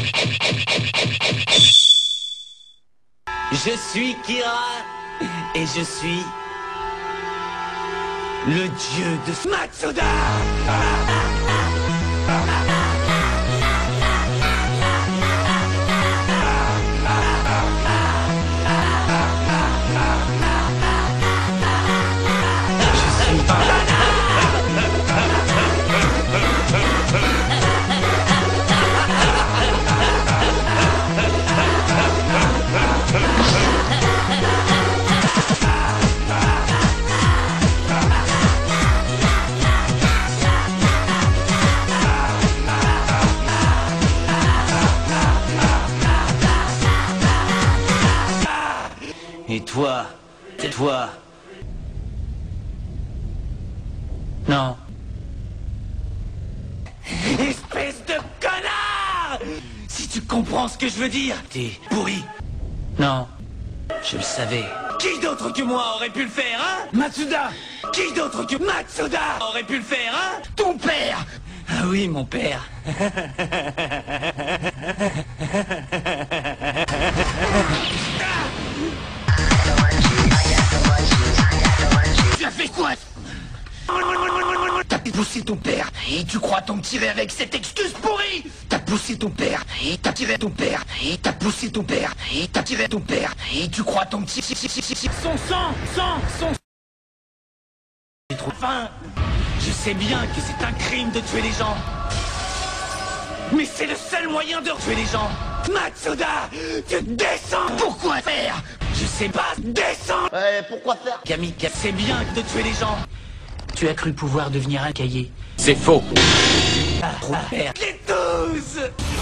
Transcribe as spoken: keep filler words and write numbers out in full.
Je suis Kira et je suis le dieu de Matsuda. Et toi, c'est toi. Non. Espèce de connard! Si tu comprends ce que je veux dire, t'es pourri. Non. Je le savais. Qui d'autre que moi aurait pu le faire, hein? Matsuda! Qui d'autre que Matsuda aurait pu le faire, hein? Ton père! Ah oui, mon père. Tu as fait quoi? T'as poussé ton père et tu crois t'en tirer avec cette excuse pourrie. T'as poussé ton père et t'as tiré ton père et t'as poussé ton père et t'as tiré ton père et tu crois t'en tirer son sang, sang, son. J'ai trop faim. Je sais bien que c'est un crime de tuer les gens, mais c'est le seul moyen de tuer les gens. Matsuda, tu descends. Pourquoi faire? Je sais pas, descends. Ouais, pourquoi faire? Kamika, c'est bien de tuer les gens. Tu as cru pouvoir devenir un cahier. C'est faux. Ah, ah, les tous.